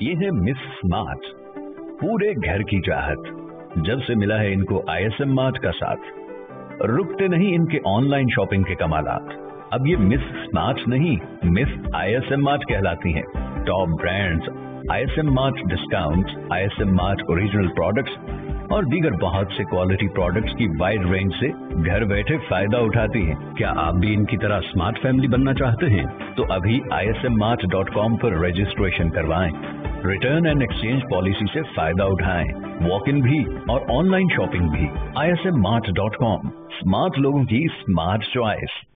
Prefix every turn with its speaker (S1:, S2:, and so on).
S1: ये है miss smart, पूरे घर की चाहत। जब से मिला है इनको ISM मार्ट का साथ, रुकते नहीं इनके ऑनलाइन शॉपिंग के कमालात। अब ये मिस स्मार्ट नहीं, मिस ISM मार्ट कहलाती हैं। Top brands, ISM mart discount, ISM mart original products और दीगर बहुत से क्वालिटी प्रोडक्ट्स की वाइड रेंज से घर बैठे फायदा उठाती हैं। क्या आप भी इनकी तरह स्मार्ट फैमिली बनना चाहते हैं? तो अभी ismmart.com पर रजिस्ट्रेशन करवाएं। रिटर्न एंड एक्सचेंज पॉलिसी से फायदा उठाएं। वॉक इन भी और ऑनलाइन शॉपिंग भी। ismmart.com, स्मार्ट लोगों की स्मार्ट चॉइस।